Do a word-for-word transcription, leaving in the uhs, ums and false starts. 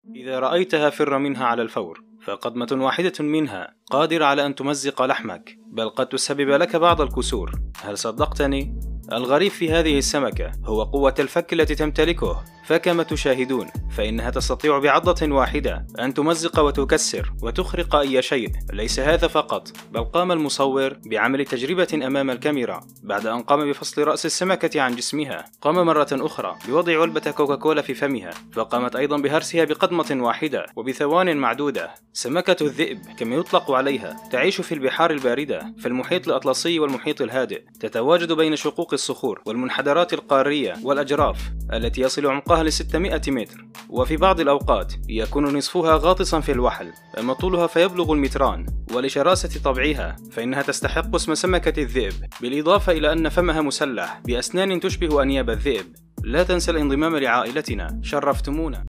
إذا رأيتها فر منها على الفور، فقدمة واحدة منها قادرة على أن تمزق لحمك، بل قد تسبب لك بعض الكسور. هل صدقتني؟ الغريب في هذه السمكة هو قوة الفك التي تمتلكه، فكما تشاهدون فإنها تستطيع بعضة واحدة أن تمزق وتكسر وتخرق أي شيء. ليس هذا فقط، بل قام المصور بعمل تجربة أمام الكاميرا. بعد أن قام بفصل رأس السمكة عن جسمها، قام مرة أخرى بوضع علبة كوكاكولا في فمها، فقامت أيضا بهرسها بقدمة واحدة وبثوان معدودة. سمكة الذئب كما يطلق عليها تعيش في البحار الباردة، في المحيط الأطلسي والمحيط الهادئ. تتواجد بين شقوق الصخور والمنحدرات القارية والأجراف التي يصل عمقها لستمائة متر، وفي بعض الأوقات يكون نصفها غاطسا في الوحل، أما طولها فيبلغ المتران. ولشراسة طبعها فإنها تستحق اسم سمكة الذئب، بالإضافة إلى أن فمها مسلح بأسنان تشبه أنياب الذئب. لا تنسى الانضمام لعائلتنا، شرفتمونا.